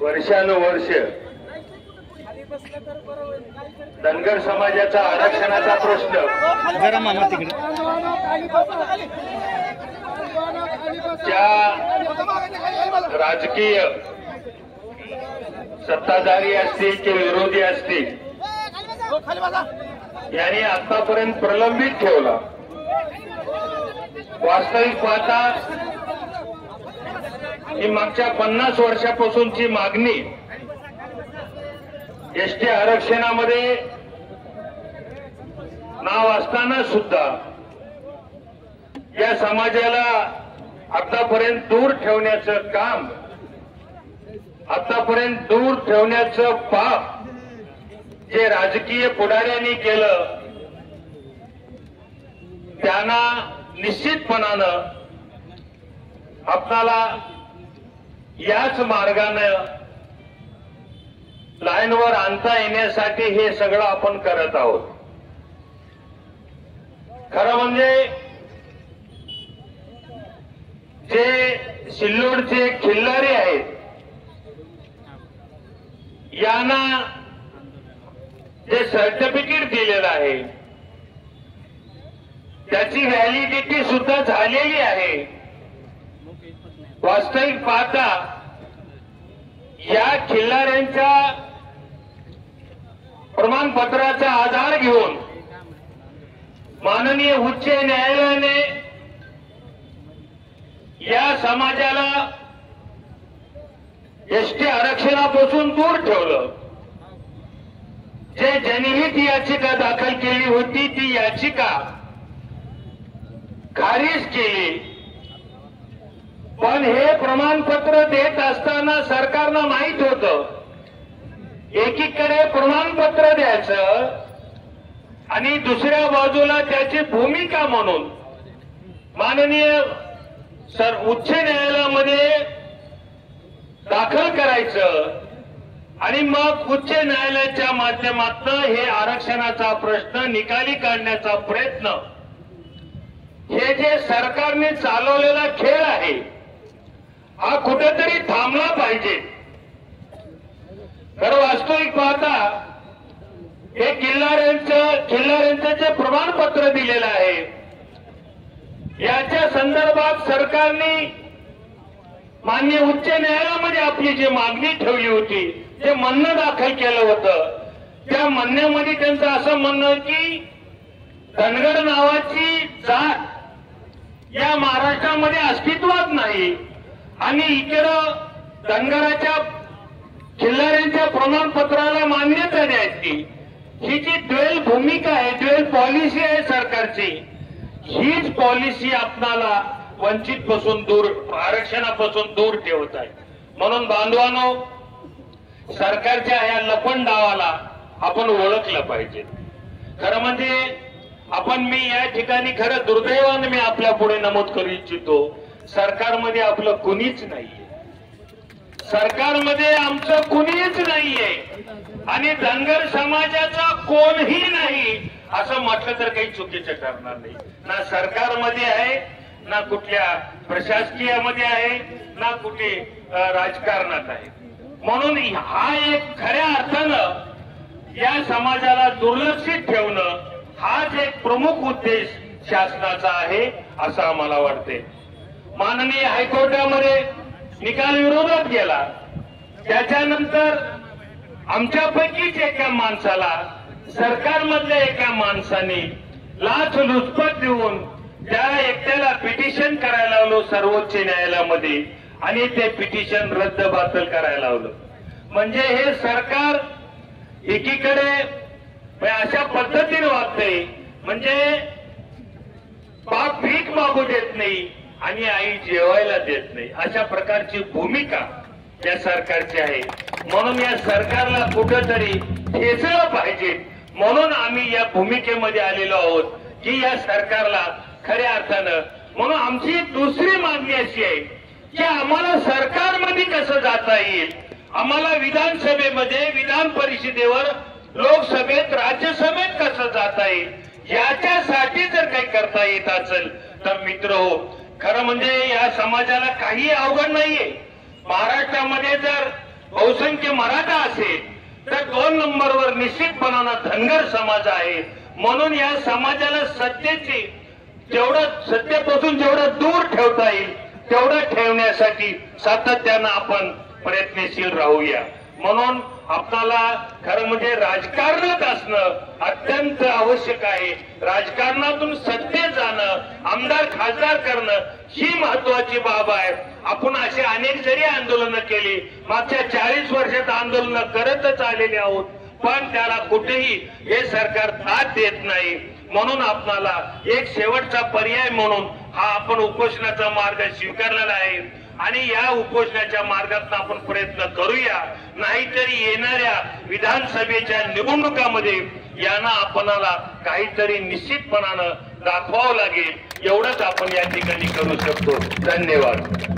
वर्षानुवर्ष धनगर समाजाचा आरक्षणाचा प्रश्न ज्या राजकीय सत्ताधारी असतील की विरोधी असतील यांनी आतापर्यंत प्रलंबित ठेवला। वास्तविक पाहता ही मागच्या 50 वर्षापासूनची मागणी एसटी आरक्षणामध्ये नाव असताना सुद्धा या समाजाला आतापर्यंत दूर ठेवण्याचं काम, आतापर्यंत दूर ठेवण्याचं पाप जे राजकीय पुढाऱ्यांनी केलं त्यांना निश्चितपणानं आपल्याला याच मार्गानं लाईनवर आणता येण्यासाठी हे सगळं आपण करत आहोत। खरं म्हणजे जे सिल्लोडचे खिल्लारी आहेत यांना जे सर्टिफिकेट दिलेलं आहे त्याची व्हॅलिडिटी सुद्धा झालेली आहे। वास्तविक पाहता या खिल्लाऱ्यांच्या प्रमाणपत्राचा आधार घेऊन माननीय उच्च न्यायालयाने या समाजाला एसटी आरक्षणापासून दूर ठेवलं। जे जनहित याचिका दाखल केली होती ती याचिका खारिज केली, पण हे प्रमाणपत्र देत असताना सरकारनं माहित होतं एकीकडे प्रमाणपत्र द्यायचं आणि दुसऱ्या बाजूला त्याची भूमिका म्हणून माननीय उच्च न्यायालयामध्ये दाखल करायचं आणि मग उच्च न्यायालयाच्या माध्यमातून हे आरक्षणाचा प्रश्न निकाली काढण्याचा प्रयत्न, हे जे सरकारने चालवलेला खेळ आहे हा कुठेतरी थांबला पाहिजे। खरं वास्तविक पाहता हे खिल्लाऱ्यांचं जे प्रमाणपत्र दिलेलं आहे याच्या संदर्भात सरकारने माननीय उच्च न्यायालयामध्ये आपली जी मागणी ठेवली होती, जे म्हणणं दाखल केलं होतं, त्या म्हणण्यामध्ये त्यांचं असं म्हणणं की धनगर नावाची जात या महाराष्ट्रामध्ये अस्तित्वात नाही आणि इकडं धनगराच्या खिल्लाऱ्यांच्या प्रमाणपत्राला मान्यता द्यायची, ही जी ड्युएल भूमिका आहे, ड्युएल पॉलिसी आहे सरकारची, हीच पॉलिसी आपणाला वंचित पासून दूर, आरक्षणापासून दूर ठेवत आहे। म्हणून बांधवांनो, सरकारच्या या लपंडावाला आपण ओळखलं पाहिजे। खरं म्हणजे मी या ठिकाणी खरं दुर्दैवाने मी आपल्या पुढे नमूद करू इच्छितो, सरकारमध्ये आपलं कुणीच नाहीये, सरकारमध्ये आमचं कुणीच नाहीये आणि धनगर समाजाचा कोणही नाही असं म्हटलं तर काही चुकीचं ठरणार नाही। ना सरकारमध्ये आहे, ना कुठल्या प्रशासकीयामध्ये आहे, ना कुठे राजकारणात आहे। म्हणून हा एक खऱ्या अर्थानं या समाजाला दुर्लक्षित ठेवणं हाच एक प्रमुख उद्देश शासनाचा आहे असं आम्हाला वाटते। माननीय हायकोर्टामध्ये निकाल विरोधात गेला, त्याच्यानंतर आमच्यापैकीच एका माणसाला, सरकारमधल्या एका माणसाने लाचलुचपत देऊन त्या एकट्याला पिटिशन करायला लावलं सर्वोच्च न्यायालयामध्ये आणि ते पिटिशन रद्दबातल करायला लावलं। म्हणजे हे सरकार एकीकडे अशा पद्धतीने वागतंय, म्हणजे बाप भीक मागू देत नाही आणि आई जेवायला देत नाही, अशा प्रकारची भूमिका या सरकारची आहे। म्हणून या सरकारला कुठेतरी ठेचलं पाहिजे, म्हणून आम्ही या भूमिकेमध्ये आलेलो आहोत की या सरकारला खऱ्या अर्थानं, म्हणून आमची दुसरी मागणी अशी आहे की आम्हाला सरकारमध्ये कसं जाता येईल, आम्हाला विधानसभेमध्ये, विधान परिषदेवर, लोकसभेत, राज्यसभेत कसं जाता येईल, याच्यासाठी जर काही करता येत असेल तर मित्र हो, खरं म्हणजे या समाजाला काही अवघड नाहीये। महाराष्ट्रामध्ये जर बहुसंख्य मराठा असेल तर 2 नंबरवर निश्चितपणानं धनगर समाज आहे. म्हणून या समाजाला सत्तेपासून जेवढं दूर ठेवता येईल तेवढं ठेवण्यासाठी सातत्यानं आपण प्रयत्नशील राहूया. म्हणून आपल्याला खरं म्हणजे राजकारणात असणं अत्यंत आवश्यक आहे. राजकारणातून सत्तेत जाणं, आमदार खासदार करणं ही महत्वाची बाब आहे. आपण असे अनेक जरी आंदोलनं केली, मागच्या 40 वर्षात आंदोलनं करतच आलेले आहोत, पण त्याला कुठेही हे सरकार साथ देत नाही. म्हणून आपल्याला एक शेवटचा पर्याय म्हणून हा आपण उपोषणाचा मार्ग स्वीकारलेला आहे आणि या उपोषणाच्या मार्गात आपण प्रयत्न करूया. नाहीतरी येणाऱ्या विधानसभेच्या निवडणुकामध्ये यांना आपणाला काहीतरी निश्चितपणानं दाखवावं लागेल. एवढंच आपण या ठिकाणी करू शकतो. धन्यवाद.